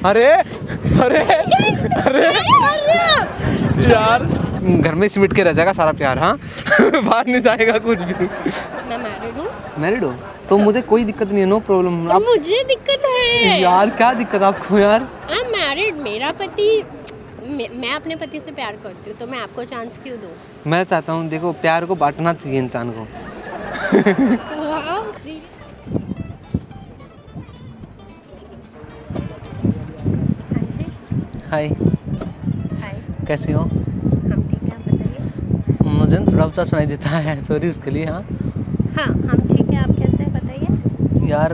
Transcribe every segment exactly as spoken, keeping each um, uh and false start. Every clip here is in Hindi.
अरे अरे अरे यार घर में सिमट के रह जाएगा सारा प्यार। हाँ बाहर नहीं जाएगा कुछ भी। मैं मैरिड हूँ। मैरिड हो तो मुझे कोई दिक्कत नहीं है, नो प्रॉब्लम। आप मुझे दिक्कत है यार। क्या दिक्कत आपको यार? आई एम मैरिड, मेरा पति, मैं अपने पति से प्यार करती हूँ तो मैं आपको चांस क्यों दूँ? मैं चाहता हूँ देखो प्यार को बांटना चाहिए इंसान को। हाय हाय, कैसी हो? हम ठीक हैं, आप बताइए। मुझे ना थोड़ा ऊँचा सुनाई देता है, सॉरी उसके लिए। हाँ हाँ हम ठीक हैं, आप कैसे हैं बताइए। यार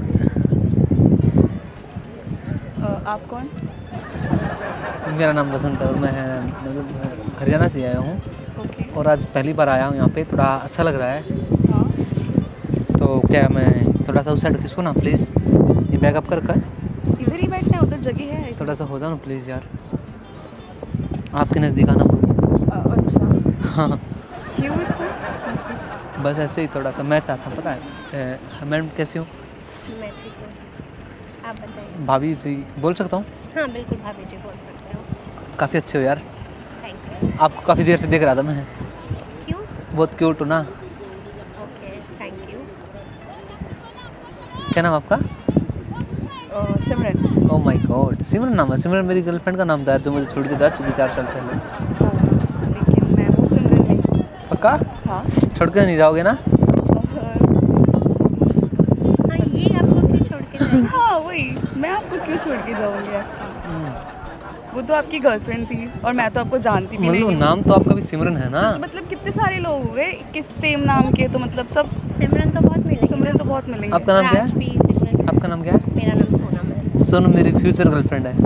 आप कौन? मेरा नाम बसंत है और मैं मतलब हरियाणा से आया हूँ। ओके। और आज पहली बार आया हूँ यहाँ पे, थोड़ा अच्छा लग रहा है। हाँ। तो क्या मैं थोड़ा सा उस साइड खिसको ना प्लीज़, ये बैग अप कर कर इधर ही बैठना है, उधर जगह है। थोड़ा सा हो जाओ ना प्लीज़ यार, आपके नज़दीक आना मुझे। अच्छा हाँ क्यों इतना नज़दीक? बस ऐसे ही थोड़ा सा मैं चाहता हूँ, पता है। मैडम कैसी हो? मैं ठीक हूँ, आप बताइए। भाभी जी बोल सकता हूँ? हाँ बिल्कुल भाभी जी बोल सकते हो। काफ़ी अच्छे हो यार। Thank you. आपको काफ़ी देर से देख रहा था मैं। क्यों? बहुत क्यूट हो ना। Okay thank you. क्या नाम आपका? अ, सिमरन। ओह माय गॉड, सिमरन नाम है? सिमरन मेरी गर्लफ्रेंड का नाम था यार, जो मुझे छोड़ के जा चुकी चार साल पहले। ओ, लेकिन मैं वो सिमरन नहीं। पक्का? हाँ। छोड़ के नहीं जाओगे ना? हाँ ये आपको क्यों छोड़ के जाएगी? हाँ वही, मैं आपको क्यों छोड़ के जाऊँगी एक्चुअली। वो तो आपकी गर्लफ्रेंड थी और मैं तो आपको जानती भी नहीं मतलब हूँ। नाम तो आपका भी सिमरन है ना? तो मतलब कितने सारे लोग हुए किस सेम नाम के, तो मतलब सब सिमरन तो बहुत मिलेंगे। सिमरन तो बहुत मिलेंगे। आपका नाम क्या राज है? भी, सिमरन। आपका नाम क्या है? मेरा नाम सोनम है। सोनम मेरी फ्यूचर गर्लफ्रेंड है।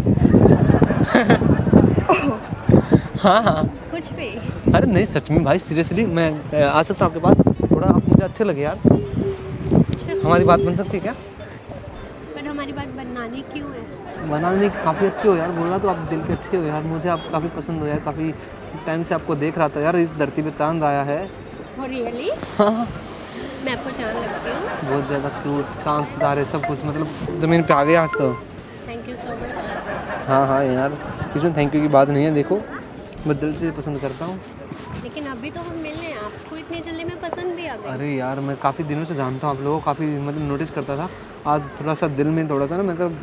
हाँ हाँ कुछ भी। अरे नहीं सच में भाई, सीरियसली मैं अ, आ सकता हूँ आपके पास? थोड़ा आप मुझे अच्छे लगे यार। हमारी बात बन सकती है क्या? पर हमारी बात बनानी क्यों है? बनाने की काफ़ी अच्छे हो यार, बोलना तो आप दिल के अच्छे हो यार, मुझे आप काफ़ी पसंद हो यार। काफ़ी टाइम से आपको देख रहा था यार, इस धरती पे चांद आया है। Oh, really? हाँ मैं आपको जान लगती हूँ। बहुत ज़्यादा क्यूट, चांद सितारे सब कुछ मतलब ज़मीन पे आ गया आज तो। Thank you so much. हाँ हाँ यार, इसमें थैंक यू की बात नहीं है। देखो मैं दिल से पसंद करता हूँ। लेकिन अभी तो हम मिलने हैं, आपको इतनी जल्दी में पसंद भी आ गई। अरे यार मैं काफ़ी दिनों से जानता हूँ आप लोगों को, काफ़ी मतलब नोटिस करता था। आज थोड़ा सा दिल में थोड़ा सा ना मतलब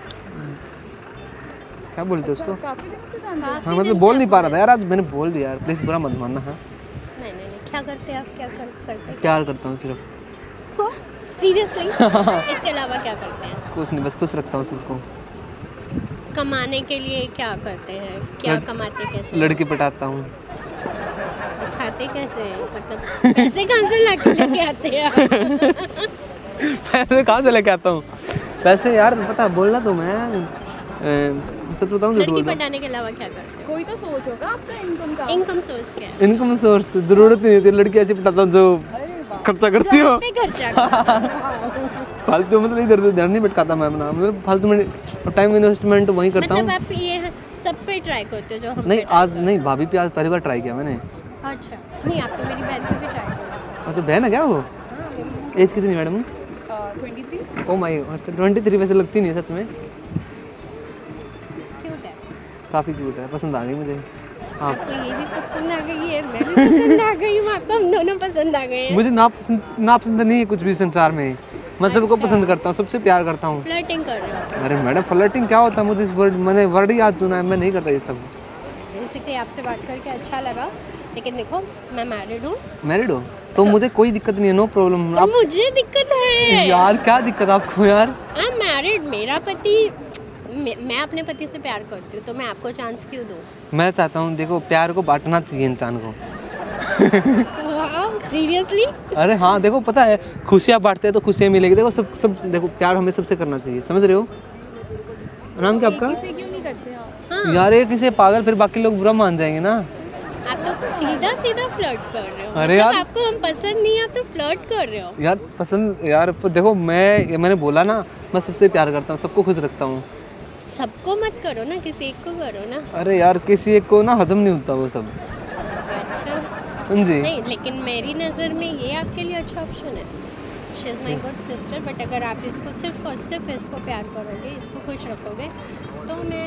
क्या बोलते हैं उसको, काफी दिनों से जानते हैं। हाँ मतलब बोल नहीं पा रहा था यार, आज मैंने बोल दिया यार, प्लीज़ बुरा मत मानना। हाँ नहीं नहीं नहीं, क्या करते हैं आप? क्या कर, करते हैं? प्यार करता हूँ सिर्फ, सीरियसली? इसके अलावा क्या करते हैं? कुछ नहीं, बस खुश रखता हूँ सबको। कमाने के लिए क्या करते हैं? क्या लड़- कमाते कैसे? लड़की पटाता हूँ। खाते कैसे हैं? मतलब पैसे कहाँ से लाके लेके आते हैं आप? पैसे कहाँ से लेके आता हूँ? पैसे यार पता है बोलना तो मैं अ, सच बताऊँ झूठ लड़की बोलता हूँ। पटाने के अलावा क्या करते हैं? कोई तो सोर्स होगा आपका इनकम का। इनकम सोर्स क्या है? इनकम सोर्स जरूरत ही नहीं थी, लड़की ऐसी पटाता हूँ जो खर्चा करती हो। जहाँ पे खर्चा फालतू मतलब इधर उधर ध्यान नहीं भटकाता मैं अपना, मतलब फालतू में टाइम इन्वेस्टमेंट वहीं करता मतलब हूँ। आप ये सब पे ट्राई करते हो जो हम नहीं पे try आज नहीं, भाभी पे आज पहली बार ट्राई किया मैंने। करते हो? अच्छा नहीं, आप तो मेरी बहन पे भी ट्राई करो। अच्छा बहन है क्या वो? एज कितनी madam? Twenty three. Oh my twenty three वैसे लगती नहीं है सच में। क्यूट है। काफ़ी क्यूट है, पसंद आ गई मुझे। हाँ आपको ये भी पसंद आ गई है, मैं भी पसंद आ गई हूँ, आपको हम दोनों पसंद आ गए हैं। मुझे ना पसंद ना पसंद नहीं है कुछ भी संसार में, मैं सबको अच्छा। पसंद करता हूँ, सबसे प्यार करता हूँ। फ्लर्टिंग कर रहे हो? अरे मैडम फ्लर्टिंग क्या होता है? मुझे इस वर्ड मैंने वर्ड ही आज सुना है, मैं नहीं करता ये सब। बेसिकली आपसे बात करके अच्छा लगा, लेकिन देखो मैं मैरिड हूँ। मैरिड हो तो मुझे कोई दिक्कत नहीं है, नो प्रॉब्लम। तो मुझे दिक्कत है यार क्या दिक्कत आपको यार? आई एम मैरिड, मेरा पति, मैं, मैं अपने पति से प्यार करती हूँ तो मैं आपको चांस क्यों दूँ? मैं चाहता हूँ देखो प्यार को बांटना चाहिए इंसान को। सीरियसली? अरे हाँ देखो पता है, खुशियाँ बांटते हैं तो खुशियाँ मिलेगी। देखो सब सब देखो प्यार हमें सबसे करना चाहिए, समझ रहे हो? नाम क्या आपका? किसी क्यों नहीं करते आप? हाँ यार ये किसी पागल, फिर बाकी लोग बुरा मान जाएंगे ना। आप तो सीधा सीधा फ्लर्ट कर रहे हो। अरे मतलब यार। आपको हम पसंद नहीं है, आप तो फ्लर्ट कर रहे हो। यार पसंद यार देखो मैं ये मैंने बोला ना, मैं सबसे प्यार करता हूँ, सबको खुश रखता हूँ। सबको मत करो ना, किसी एक को करो ना। अरे यार किसी एक को ना हजम नहीं होता वो सब। अच्छा हाँ जी। नहीं, लेकिन मेरी नज़र में ये आपके लिए अच्छा ऑप्शन है। She is my good sister, but अगर आप इसको सिर्फ और सिर्फ इसको प्यार करोगे, इसको खुश रखोगे, तो मैं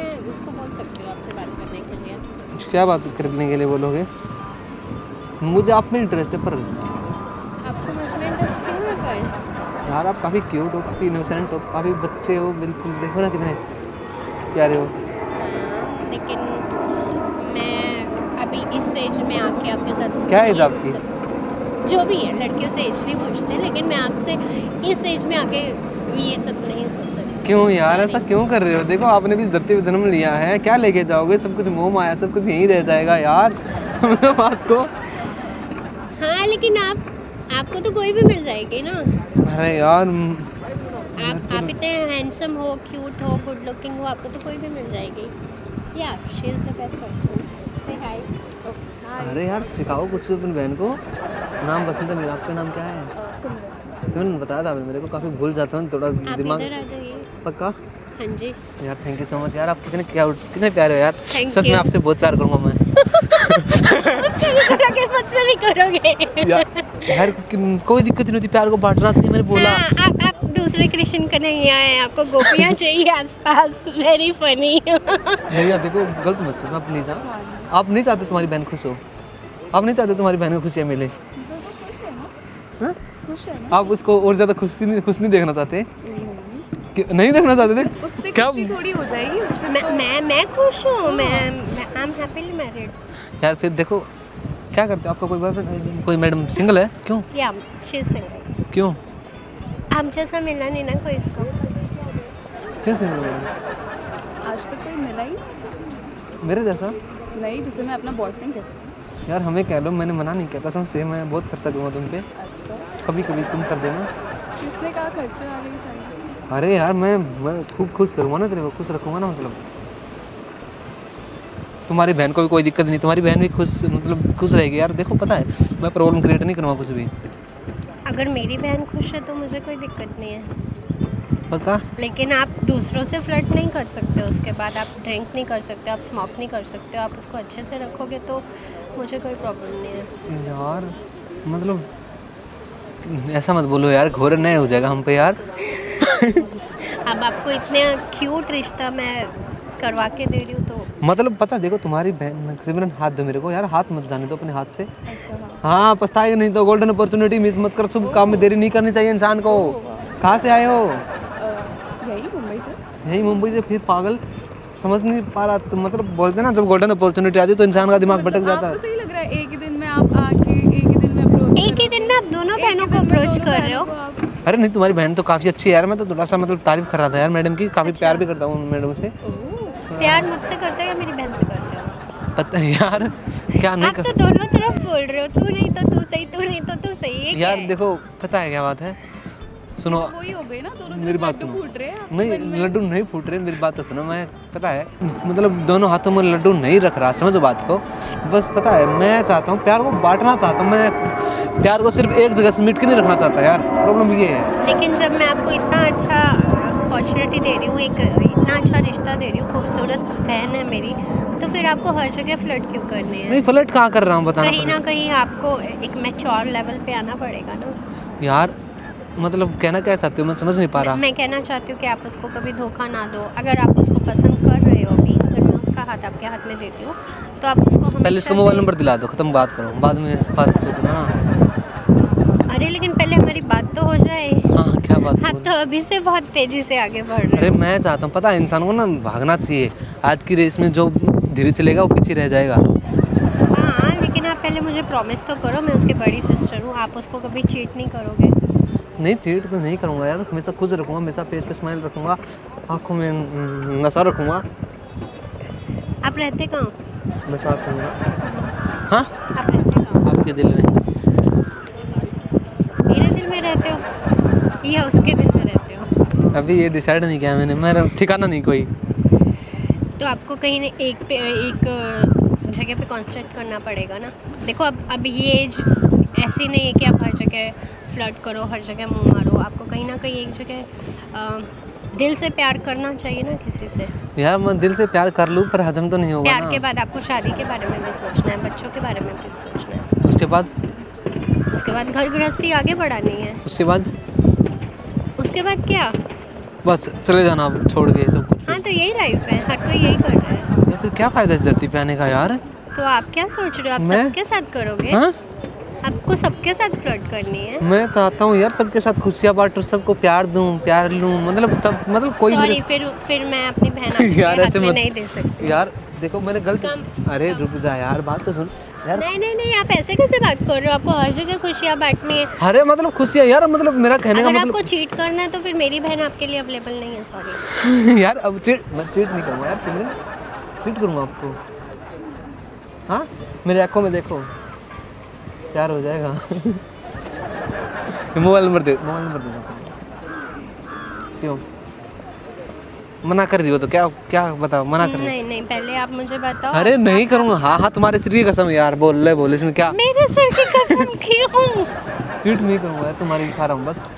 सकती हूँ आपसे बात करने के लिए। क्या बात करने के लिए बोलोगे? मुझे आप में इंटरेस्ट है, पर आपको मुझ में इंटरेस्ट क्यों है पर? यार आप काफ़ी क्यूट हो, काफ़ी इनोसेंट हो, काफ़ी बच्चे हो, बिल्कुल देखो ना कितने प्यारे हो। हाँ, लेकिन मैं अभी इस एज में आके आपके साथ क्या एज ये आपकी? सब- जो भी है, लड़कियों से एज नहीं पूछते, लेकिन मैं आपसे इस एज में आके ये सब नहीं सोच सकती। क्यों यार ऐसा क्यों कर रहे हो? देखो आपने भी इस धरती पे जन्म लिया है, क्या लेके जाओगे? सब कुछ मोह माया, सब कुछ यहीं रह जाएगा यार। समझो बात को। हाँ, लेकिन आप आपको तो कोई भी मिल जाएगी ना। अरे यार आप आप इतने हैंडसम हो, क्यूट हो, गुड लुकिंग हो, आपको तो कोई भी मिल जाएगी। या she is the best option. से हाय। अरे यार सिखाओ कुछ अपनी बहन को। नाम बसंत है मेरा, आपका नाम क्या है? सिमरन। सिमरन बताया था आपने मेरे को, काफ़ी भूल जाता हूँ थोड़ा आप दिमाग। इधर आ जाइए। पक्का? हाँ जी। यार थैंक यू सो मच यार, आप कितने क्या कितने प्यारे हो यार। Thank सच में you. आपसे बहुत प्यार करूँगा मैं। मुझसे भी करोगे, मुझसे भी करोगे। यार, यार कि- कोई दिक्कत नहीं होती, प्यार को बांटना चाहिए, मैंने बोला। हाँ, आप आप दूसरे कृष्ण का नहीं आए, आपको गोपियाँ चाहिए आसपास। Very funny. नहीं यार देखो, गलत मत सोचना प्लीज़। हाँ, आप नहीं चाहते तुम्हारी बहन खुश हो? आप नहीं चाहते तुम्हारी बहन को खुशियाँ मिले? खुश है ना? हाँ? खुश है ना? आप उसको और ज़्यादा खुश नहीं खुश नहीं देखना चाहते? कि- नहीं देखना चाहते थे? उससे क्या? खुशी थोड़ी हो जाएगी उससे। मैं मैं मैं खुश हूँ। मैं आई एम हैप्पीली मैरिड। यार फिर देखो क्या करते हो? आपका कोई बॉयफ्रेंड, कोई मैडम सिंगल है? क्यों या शी इज सिंगल। क्यों हम जैसा मिला नहीं ना कोई इसको। क्यों सिंगल हो? आज तक कोई मिला ही नहीं। मेरे जैसा? नहीं, जिसे मैं अपना बॉयफ्रेंड कह सकूँ। यार हमें कह लो, मैंने मना नहीं किया, कसम से मैं बहुत खर्चा दूंगा तुम पे। अच्छा, कभी कभी तुम कर देना। किसने कहा खर्चे वाले भी चाहिए? अरे यार मैं मैं खूब खुश करूँगा ना तेरे को, खुश रखूँगा ना। मतलब तुम्हारी बहन को भी कोई दिक्कत नहीं, तुम्हारी बहन भी खुश, मतलब खुश रहेगी यार। देखो पता है मैं प्रॉब्लम क्रिएट नहीं करूँगा कुछ भी। अगर मेरी बहन खुश है तो मुझे कोई दिक्कत नहीं है। पक्का? लेकिन आप दूसरों से फ्लर्ट नहीं कर सकते, उसके बाद आप ड्रिंक नहीं कर सकते, आप स्मोक नहीं कर सकते, आप उसको अच्छे से रखोगे तो मुझे कोई प्रॉब्लम नहीं है। यार मतलब ऐसा मत बोलो यार, घोर अन्याय हो जाएगा हम पे यार। अब आपको इतने क्यूट रिश्ता मैं करवा के दे रही हूँ तो मतलब पता है, देखो तुम्हारी बहन, सिमरन हाथ दो मेरे को यार, हाथ मत जाने दो अपने हाथ से। अच्छा हाँ पछताएगा नहीं तो। गोल्डन अपॉर्चुनिटी मिस मत कर, शुभ काम में देरी नहीं करनी चाहिए इंसान को। कहाँ से आए हो? यही मुंबई से। यही मुंबई से? फिर पागल समझ नहीं पा रहा तो, मतलब बोलते ना जब गोल्डन अपॉर्चुनिटी आती है तो इंसान का दिमाग भटक जाता है। आपको सही लग रहा है एक ही दिन में आप आके एक ही दिन में अप्रोच एक ही दिन में आप दोनों बहनों को अप्रोच कर रहे हो। अरे नहीं, तुम्हारी बहन तो काफ़ी अच्छी है यार। मैं तो थोड़ा सा मतलब तारीफ कर रहा था यार मैडम की, काफ़ी प्यार भी करता हूँ मैडम से। प्यार मुझसे करते हो या मेरी बहन से करते हो? पता है यार क्या नहीं आप कर तो दोनों तरफ बोल रहे हो, तू नहीं तो तू सही, तू नहीं तो तू सही। ये क्या यार है? देखो पता है क्या बात है, सुनो वही हो गई ना, दोनों मेरी बात लड्डू सुनो। फूट रहे हैं आपके नहीं मन में। लड्डू नहीं फूट रहे, मेरी बात तो सुनो। मैं पता है मतलब दोनों हाथों में लड्डू नहीं रख रहा, समझो बात को। बस पता है मैं चाहता हूँ प्यार को बांटना चाहता हूँ। मैं प्यार को सिर्फ एक जगह समेट के नहीं रखना चाहता यार, प्रॉब्लम ये है। लेकिन जब मैं आपको इतना अच्छा अपॉर्चुनिटी दे रही हूँ, एक इतना अच्छा रिश्ता दे रही हूँ, खूबसूरत बहन है मेरी, तो फिर आपको हर जगह फ्लर्ट क्यों करने हैं? नहीं फ्लर्ट कहाँ कर रहा हूँ बताना कहीं ना पड़ेगा। कहीं आपको एक मैच्योर लेवल पे आना पड़ेगा ना। यार मतलब कहना क्या चाहते हो, मैं समझ नहीं पा रहा। मैं कहना चाहती हूँ कि आप उसको कभी धोखा ना दो। अगर आप उसको पसंद कर रहे हो अभी, अगर मैं उसका हाथ आपके हाथ में देती हूँ तो आप उसको पहले हमेशा उसका मोबाइल से- नंबर दिला दो, खत्म बात करो, बाद में बात सोचना ना। अरे लेकिन पहले हमारी बात तो हो जाए। हाँ क्या बात हाँ बोल- तो अभी से बहुत तेजी से आगे बढ़ रहे अरे हो। मैं चाहता हूँ पता है इंसान को ना भागना चाहिए। आज की रेस में जो धीरे चलेगा वो पीछे रह जाएगा। हाँ लेकिन आप पहले मुझे प्रॉमिस तो करो, मैं उसकी बड़ी सिस्टर हूँ, आप उसको कभी चीट नहीं करोगे। नहीं चीट तो नहीं करूँगा यार, हमेशा खुश रखूँगा, हमेशा फेस पे स्माइल रखूँगा, आँखों में न- नशा रखूँगा। आप रहते कहाँ? नशा रखूँगा। हाँ आप रहते कहाँ? आपके दिल में। मेरे दिल में रहते हो या उसके दिल में रहते हो? अभी ये डिसाइड नहीं किया मैंने, मेरा ठिकाना नहीं कोई। तो आपको कहीं ना एक पे एक जगह पे कॉन्सेंट्रेट करना पड़ेगा ना। देखो अब अब ये एज ऐसी नहीं है कि आप हर जगह फ्लर्ट करो, हर जगह मुंह मारो। आपको कहीं ना कहीं एक जगह अ, दिल से प्यार करना चाहिए ना किसी से। यार मैं दिल से प्यार कर लूँ पर हजम तो नहीं होगा प्यार ना। के बाद आपको शादी के बारे में भी सोचना है, बच्चों के बारे में भी सोचना है। उसके बाद उसके बाद घर गृहस्थी आगे बढ़ानी है। उसके बाद उसके बाद क्या? बस चले जाना अब छोड़ के सब कुछ। हाँ तो यही लाइफ है, हर कोई यही कर रहा है। यार फिर क्या फायदा इस धरती पे आने का यार? तो आप क्या सोच रहे हो, आप मैं? सबके साथ करोगे? हाँ आपको सबके साथ फ्लर्ट करनी है? मैं चाहता हूँ यार सबके साथ खुशियाँ बांटूं, सबको प्यार दूं, प्यार लूं, मतलब सब, मतलब कोई सॉरी, मेरे फिर फिर मैं अपनी बहन आपके यार हाथ ऐसे में मत नहीं दे सकती। यार देखो मैंने गलत, अरे रुक जा यार, बात तो सुन यार। नहीं नहीं नहीं, आप ऐसे कैसे बात कर रहे हो? आपको हर जगह खुशियाँ बांटनी है। अरे मतलब खुशियाँ यार, मतलब मेरा कहने का अगर मतलब आपको चीट करना है तो फिर मेरी बहन आपके लिए अवेलेबल नहीं है, सॉरी। यार अब चीट, मैं चीट नहीं करूँगा यार सिमरन, चीट करूँगा आपको? हाँ मेरे आँखों में देखो, प्यार हो जाएगा। मोबाइल नंबर दे, मोबाइल नंबर दे दो। क्यों मना कर रही हो? तो क्या क्या बताओ, मना कर रही हो? नहीं नहीं, पहले आप मुझे बताओ। अरे नहीं करूँगा। हाँ हाँ तुम्हारे सिर की कसम यार, बोल ले बोल, इसमें क्या? मेरे सिर की कसम क्यों? चीट नहीं करूँगा यार, तुम्हारी खा रहा हूँ बस।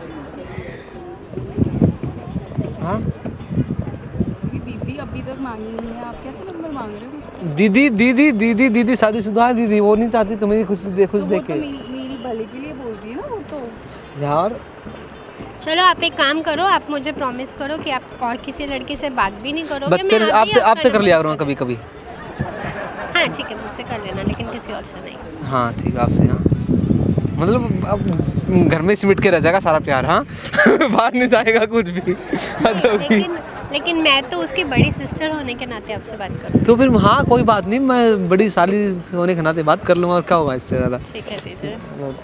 हाँ दीदी अभी तक मांगी नहीं है, आप कैसे नंबर मांग रहे हो? दीदी दीदी दीदी दीदी शादीशुदा है दीदी, वो नहीं चाहती तुम्हें खुश देख, खुश तो वो देख तो के मेरी, मेरी भले के लिए बोल रही है ना वो तो। यार। चलो आप एक काम करो, आप मुझे प्रॉमिस करो कि आप और किसी लड़की से बात भी नहीं करोगे। बस तेरे आपसे आपसे कर लिया करूँगा कभी कभी। हाँ ठीक है, मुझसे कर लेना, लेकिन किसी और से नहीं। हाँ ठीक है, आपसे। हाँ मतलब अब घर में सिमट के रह जाएगा सारा प्यार। हाँ बाहर नहीं जाएगा कुछ भी। लेकिन लेकिन मैं तो उसकी बड़ी सिस्टर होने के नाते आपसे बात करूँ। तो फिर हाँ कोई बात नहीं, मैं बड़ी साली होने के नाते बात कर लूँगा, और क्या होगा इससे ज़्यादा। ठीक है दीजिए।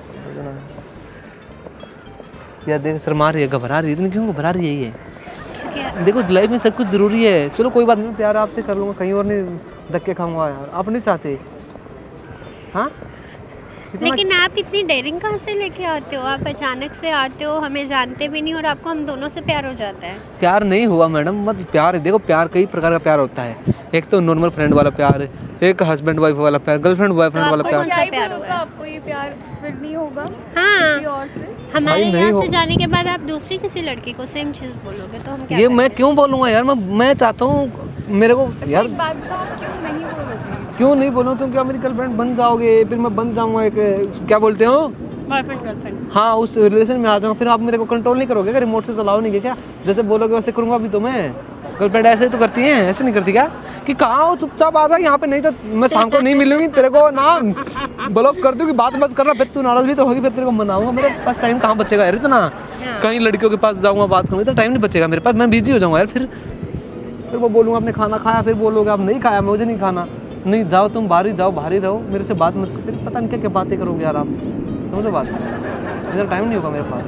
यार देख शर्मा रही है, घबरा रही है, इतनी क्यों घबरा रही है ये? क्योंकि देखो लाइफ में सब कुछ ज़रूरी है। चलो कोई बात नहीं, प्यार आपसे कर लूँगा, कहीं और नहीं धक्के खाऊंगा यार, आप नहीं चाहते? हाँ लेकिन आप इतनी डेयरिंग कहाँ से लेके आते हो? आप अचानक से आते हो, हमें जानते भी नहीं, और आपको हम दोनों से प्यार हो जाता है। प्यार नहीं हुआ मैडम, मत प्यार, देखो प्यार कई प्रकार का प्यार होता है। एक तो नॉर्मल फ्रेंड वाला प्यार, एक हस्बैंड वाइफ वाला प्यार, गर्लफ्रेंड बॉयफ्रेंड तो वाला आपको प्यार। कौन सा प्यार हुआ है? आपको ये प्यार फिर नहीं होगा हाँ, किसी और से? हमारे भाई नहीं यहाँ हो- से जाने के बाद आप दूसरी किसी लड़की को सेम चीज़ बोलोगे तो हम क्या ये करें? मैं क्यों बोलूँगा यार, मैं मैं चाहता हूँ मेरे को अच्छा यार। एक बात बताओ, आप क्यों नहीं बोलोगे? क्यों नहीं बोलूँ? तुम क्या मेरी गर्लफ्रेंड बन जाओगे, फिर मैं बन जाऊँगा एक, क्या बोलते हो, बॉयफ्रेंड गर्लफ्रेंड। हाँ उस रिलेशन में आ जाऊँ, फिर आप मेरे को कंट्रोल नहीं करोगे क्या? रिमोट से चलाओ नहीं क्या? जैसे बोलोगे वैसे करूँगा अभी तो मैं। गर्लफ्रेंड ऐसे तो करती हैं, ऐसे नहीं करती क्या? कि कहाँ हो, चुपचाप आ जा यहाँ पे, नहीं तो मैं शाम को नहीं मिलूंगी तेरे को ना, ब्लॉक कर दूँगी, बात मत करना, फिर तू नाराज भी तो होगी, फिर तेरे को मनाऊंगा। मेरे पास टाइम कहाँ बचेगा यार इतना? कहीं लड़कियों के पास जाऊँगा बात करूँगा, इतना टाइम नहीं बचेगा मेरे पास, मैं बिजी हो जाऊँगा यार। फिर फिर वो बोलूँगा आपने खाना खाया, फिर बोलोगे आप नहीं खाया, मुझे नहीं खाना। नहीं जाओ तुम बाहर ही जाओ, बाहर ही रहो, मेरे से बात मत करो, फिर पता नहीं क्या क्या बातें करोगे यार आप, समझो बात। इधर टाइम नहीं होगा मेरे पास।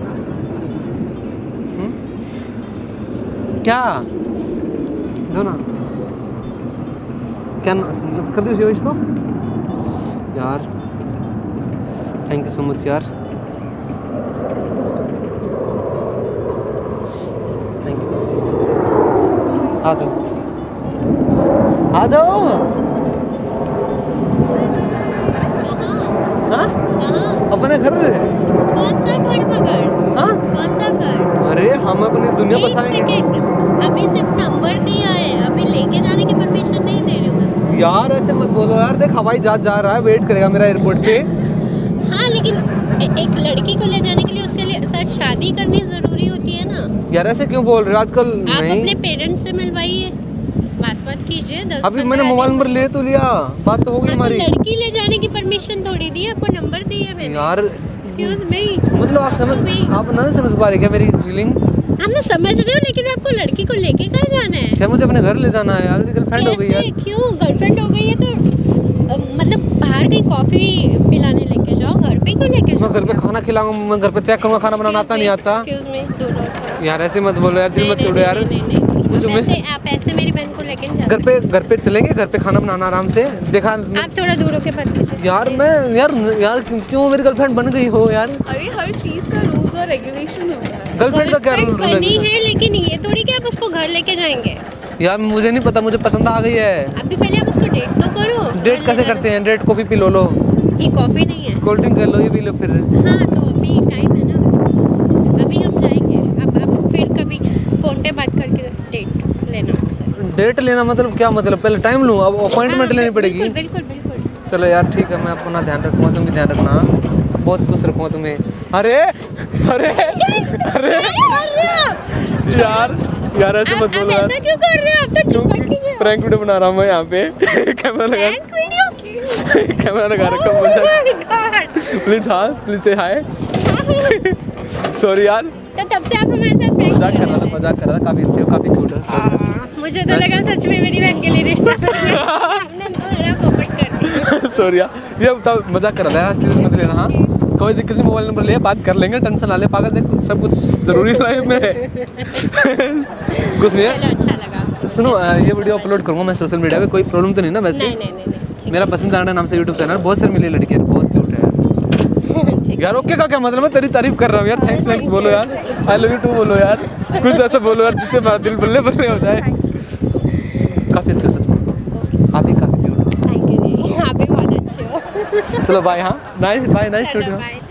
हुँ? क्या दो ना, क्या ना कर दो इसको यार। थैंक यू सो मच यार, थैंक यू। आ जाओ आ जाओ। हाँ अपने घर में। कौन सा घर मगर? हाँ कौन सा घर? अरे हम अपनी दुनिया एक बसाएंगे सेकंड, अभी सिर्फ नंबर दिया है, अभी लेके जाने की परमिशन नहीं दे रही हूँ मैं उसको। यार। ऐसे मत बोलो यार, देख हवाई जहाज जा रहा है, वेट करेगा मेरा एयरपोर्ट पे। हाँ लेकिन ए- एक लड़की को ले जाने के लिए उसके लिए साथ शादी करनी जरूरी होती है ना। यार ऐसे क्यों बोल रहे हो आजकल? आप नहीं अपने पेरेंट्स से मिलवाइए, बात बात कीजिए। दस अभी मैंने पंद्रह मोबाइल दिन- नंबर ले तो लिया, बात तो हो गई हाँ, तो हमारी। लड़की ले जाने की परमिशन थोड़ी दी, आपको नंबर दिया मैंने। यार एक्सक्यूज मी, मतलब आप समझ, आप नहीं समझ पा रहे क्या मेरी फीलिंग? हम ना समझ रहे हो, लेकिन आपको लड़की को लेके कहाँ जाना है? क्या मुझे अपने घर ले जाना है यार, मेरी गर्लफ्रेंड हो गई कैसे? है। क्यों गर्लफ्रेंड हो गई है तो अ, मतलब बाहर कहीं कॉफी पिलाने लेके जाओ, घर पे क्यों लेके जाओ? मैं घर पे खाना खिलाऊंगा, मैं घर पे चेक करूंगा, खाना बनाना आता नहीं आता। एक्सक्यूज मी, दूर रहो। यार ऐसे मत बोलो यार, दिल मत तोड़ो यार। नहीं नहीं नहीं, कुछ आप मैं- ऐसे आप ऐसे मेरी बहन को लेके नहीं जा घर पे घर पे चलेंगे, घर पे खाना बनाना आराम से, देखा। सकते। आप थोड़ा दूर होके बात कीजिए। यार मैं यार यार क्यों क्यों मेरी गर्लफ्रेंड बन गई हो यार? अरे हर चीज़ का रूल्स और रेगुलेशन होता है। गर्लफ्रेंड का क्या रूल बनी रेगुलेशन? है, लेकिन ये थोड़ी कि आप उसको घर लेके जाएंगे। यार मुझे नहीं पता, मुझे पसंद आ गई है। अभी पहले आप उसको डेट तो करो। डेट कैसे करते हैं? डेट कॉफी पी लो लो, ये कॉफी नहीं है। कोल्ड ड्रिंक कर लो, ये पी लो फिर। हाँ तो अभी टाइम है ना, अभी हम जाएंगे। अब अब फिर कभी फोन पे बात करके डेट लेना उससे। डेट लेना मतलब क्या मतलब? पहले टाइम लूँ, अब अपॉइंटमेंट हाँ, लेनी बिल्कुल, पड़ेगी। बिल्कुल बिल्कुल। चलो यार ठीक है, मैं अपना ध्यान रखूँगा, तुम भी ध्यान रखना, बहुत खुश रखूँगा तुम्हें। अरे अरे अरे यार यार ऐसे आप मत आप बोलो यार, ऐसा क्यों कर रहे हो? आप तो चिपक क्योंकि गए हो। प्रैंक वीडियो बना रहा हूँ मैं यहाँ पे कैमरा लगा कैमरा लगा रखा हूँ मुझे प्लीज हाँ प्लीज से हाय सॉरी यार तो तब से आप हमारे साथ prank मजाक कर कर रहा था मजाक कर रहा था काफी अच्छे हो काफी क्यूट हो sorry। हाँ, मुझे तो लगा सच में मेरी बहन के लिए रिश्ता आपने तो मेरा पोपट कर दिया। सॉरी यार ये बताओ मजाक कर रहा था सीरियस मत लेना हाँ कोई दिक्कत नहीं मोबाइल नंबर ले बात कर लेंगे टेंशन ना ले पागल देख सब कुछ जरूरी लाइफ में है कुछ नहीं है चलो अच्छा लगा आपसे। सुनो अ, ये वीडियो अपलोड करूंगा मैं सोशल मीडिया पे कोई प्रॉब्लम तो नहीं ना वैसे नहीं नहीं नहीं नहीं मेरा पसंद जाना नाम से यूट्यूब चैनल बहुत सारी मिली लड़की है बहुत क्यूट है यार ठीक यार ओके का क्या मतलब मैं तेरी तारीफ कर रहा हूँ यार थैंक्स थैंक्स बोलो यार आई लव यू टू बोलो यार कुछ ऐसा बोलो यार जिससे मेरा दिल बल्ले बल्ले हो जाए काफी अच्छे हो सच में आप भी काफी क्यूट हो थैंक यू जी आप भी बहुत अच्छे हो। चलो बाय हाँ नाइस बाय नाइस टू चलो यू बाय।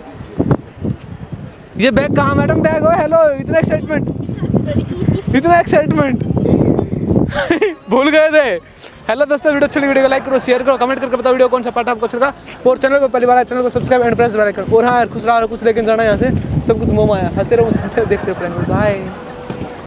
ये बैग कहाँ मैडम बैग हो हेलो इतना एक्साइटमेंट इतना एक्साइटमेंट भूल गए थे हेलो दोस्तों वीडियो अच्छी लगी वीडियो को लाइक करो शेयर करो कमेंट करके बताओ वीडियो कौन सा पार्ट आपको अच्छा लगा और चैनल पर पहली बार आए चैनल को subscribe and press bell icon और हाँ यार खुश रहा कुछ लेकिन जाना यहाँ से सब कुछ मोम आया हंसते रहो मुस्कुराते रहो, देखते रहो फ्रेंड बाय।